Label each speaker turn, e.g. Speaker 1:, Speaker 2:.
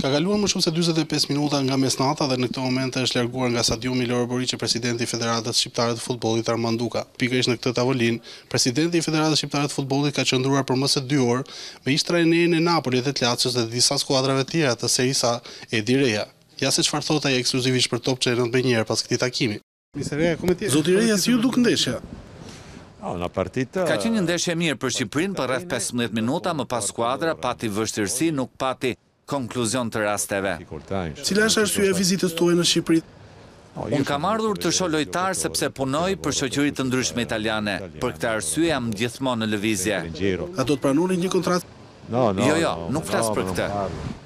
Speaker 1: Ka kaluar më shumë se 45 minuta nga mesnata dhe në këtë moment është larguar nga stadiumi Loro Boriçi presidenti i Federatës Shqiptare të Futbollit Armand Duka. Pikërisht në këtë tavolinë, presidenti i Federatës Shqiptare të Futbollit ka qëndruar për më së 2 orë me ish-trajnerin e Napolit dhe të Lazio's dhe disa skuadrave të tjera të Serie A, Edi Reja. Ja se çfarë thot ai ekskluzivisht për Top Channel më njëherë pas këtij takimi. Zoti Reja, si ju duk ndeshja?
Speaker 2: Ka qenë një ndeshje mirë për Shqipërinë për rreth 15 minuta, më pas skuadra pati vështirësi, nuk pati konkluzion të rasteve.
Speaker 1: Cila është arsyeja e vizitës tuaj në Shqipëri?
Speaker 2: Unë kam ardhur të shoh lojtar sepse punoj për shoqëri të ndryshme italiane. Për këtë arsye jam gjithmonë në lëvizje.
Speaker 1: A do të pranoni një kontratë?
Speaker 2: Jo, nuk flas për këtë.